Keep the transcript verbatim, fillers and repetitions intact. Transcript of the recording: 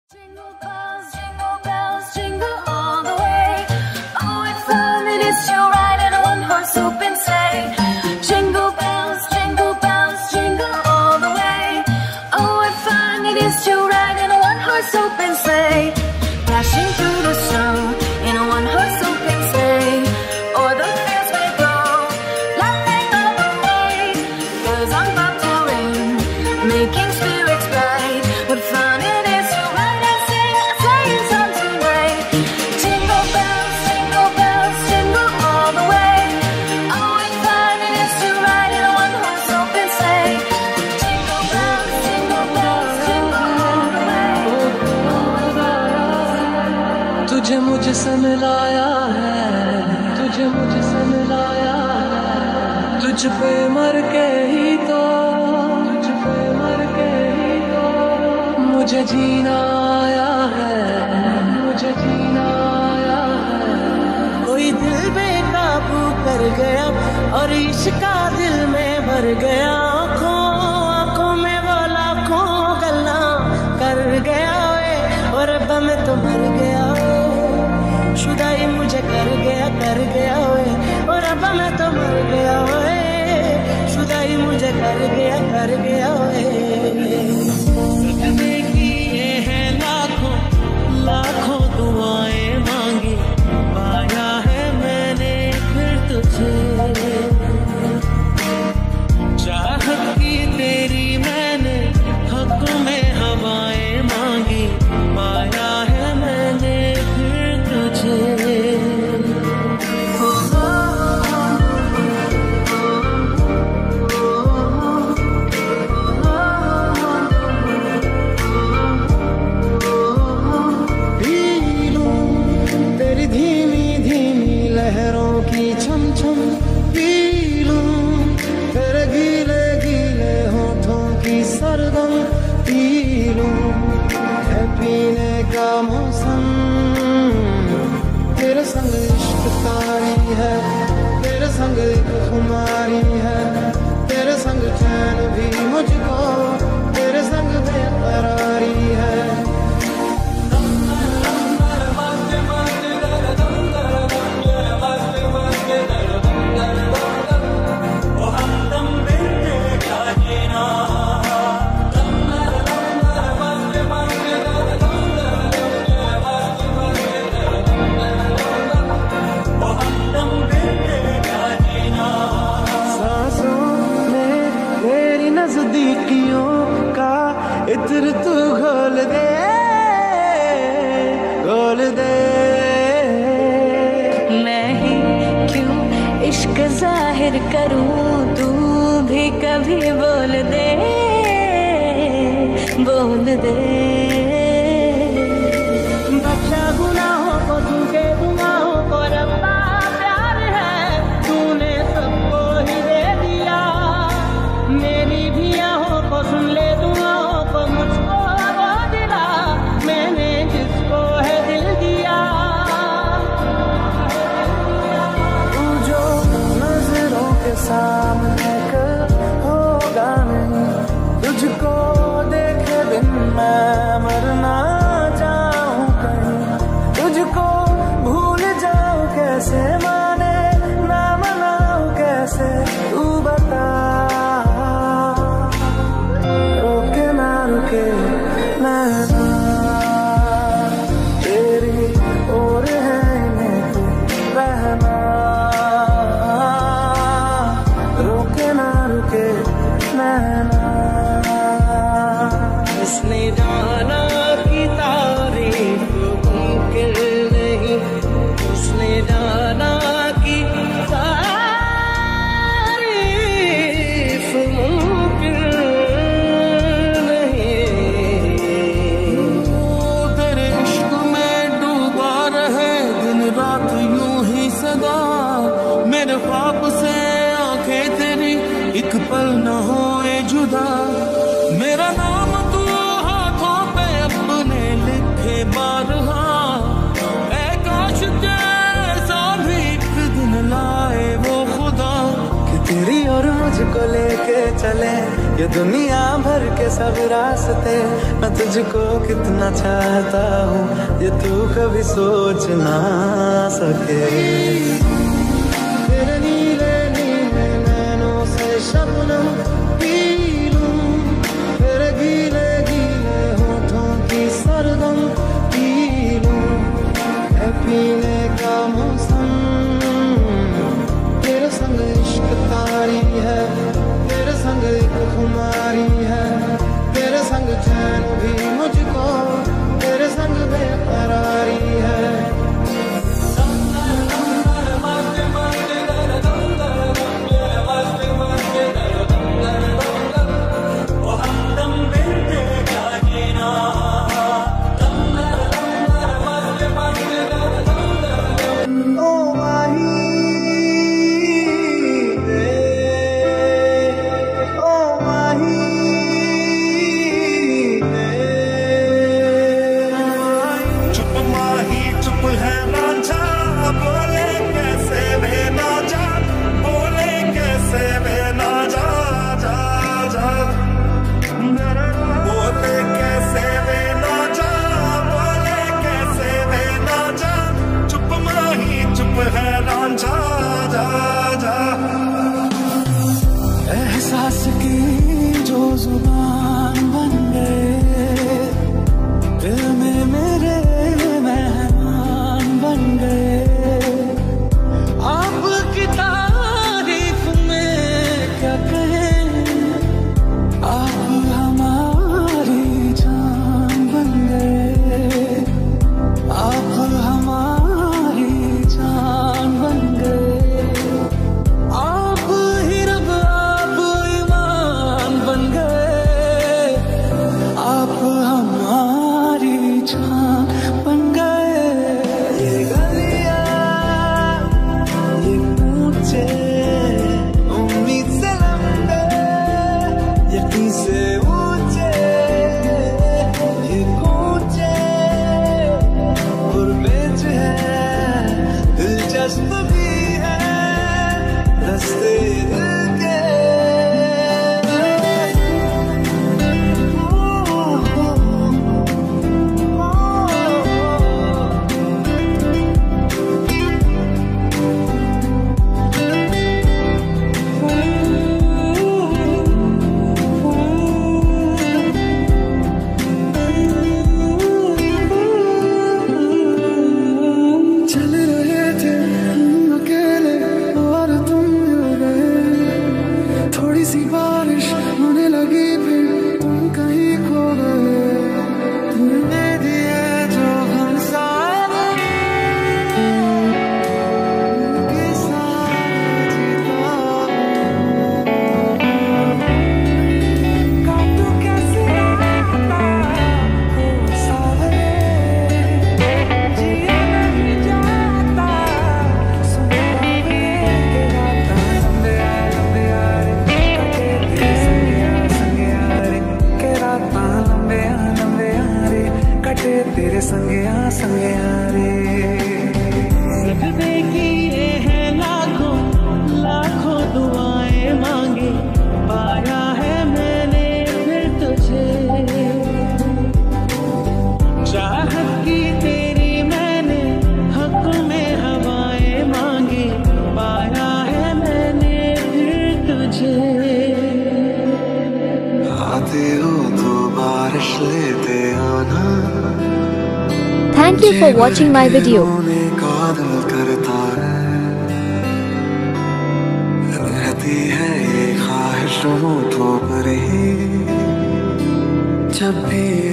Jingle bells, jingle bells, jingle all the way. Oh, what fun it is to ride in a one-horse open sleigh. Jingle bells, jingle bells, jingle all the way. Oh, what fun it is to ride in a one-horse open sleigh. Dashing through the snow in a one-horse open sleigh. O'er the fields we go, laughing all the way. Bells on bobtail ring, making spirits bright. What fun it is to ride and sing a sleighing song tonight. Jingle bells, jingle bells, jingle all the way. Oh, what fun it is to ride in a one-horse open sleigh. Jingle bells, jingle bells, jingle all the way. तुझे मुझसे मिलाया है, तुझे मुझसे मिलाया है, तुझ पे मर के ही तो, तुझ पे मर के ही तो मुझे जीना आया है, मुझे जीना आया है। कोई दिल बेकाबू कर गया और इश्का दिल में भर गया। आँखों आँखों में वो लाखों गल्ला कर गया वे, और अब मैं तो मर गया वे। शुदाई मुझे कर गया कर गया वे, और अब मैं तो मर गया वे। शुदाई मुझे कर गया कर गया वे। सपने किए हैं लाखों लाखों दुआएं मांगी, पाया है मैंने फिर तुझे। चाहत की तेरी मैंने हक में हवाएं मांगी, पाया है मैंने फिर तुझे। पी लूं तेरी धीमी धीमी लहरों की छम छम, पी लूं तेरे गीले गीले होठों की सरगम, पी लूं है पीने का मौसम। तेरे संग इश्क तारी है, तेरे संग एक खुमारी है, तेरे संग चैन भी मुझको, तेरे संग बेकरारी है। नजदीकियों का इत्र तू घोल दे, घोल दे। मैं ही क्यों इश्क जाहिर करूं, तू भी कभी बोल दे, बोल दे। बख्शा गुनाहों को तू के गुनाहों को, रब्बा प्यार है तूने सबको ही दे दिया। मेरी भी आहों को सुन ले दुआओं को, मुझको वो दिला मैंने जिसको है दिल दिया। तू जो नजरों के सामने कल होगा नहीं, तुझको देखे बिन मैं ये दुनिया भर के सब रास्ते, मैं तुझको कितना चाहता हूँ ये तू कभी सोच ना सके। तेरे नीले नीले नैनों से शबनम पी लूं, तेरे गीले गीले होठों की सरगम पी लूं, है पीने का मौसम तेरे संग इश्क तारी है, तेरे संग एक खुमारी है, तेरे संग चैन भी मुझको, तेरे संग बेकरारी है। एहसास की जो जुबान बन गए, दिल में मेरे मेहमान बन गए, आपकी तारीफ में क्या कहें, आप हमारी जान बन गए, आप हमारी जान बन गए, आप ही रब आप ईमान बन गए, आप हमारी जान बन गए। ये गलियां ये ऊंचे उम्मीद से लंबे, यकीन से ऊंचे ये कूचे और बेच है, दिलचस्प भी है रस्ते दिल के। चल रहे थे हम अकेले और तुम मिल गए, थोड़ी सी बारिश होने लगी फिर तुम कहीं खो गए, तुमने दिए जो हम सारे उनके साथ जीता, काटो कैसे आता हो सारे, जिया नहीं जाता सुबह के राता, लंबे आ लंबे आ रे कटे तेरे संगे आ संगे आ रे, के राता लंबे आ लंबे आ रे कटे तेरे संगे आ संगे आ रे। सजदे किए हैं लाखों लाखों दुआएं मांगी, पाया है मैंने फिर तुझे, चाहत की तेरी मैंने हक में हवाएं मांगी, पाया है मैंने फिर तुझे। आते हो तो बारिश लेते आना, Thank you for watching my video. होने का दिल करता है, रहती है ये ख्वाहिश होठों पर ही, जब भी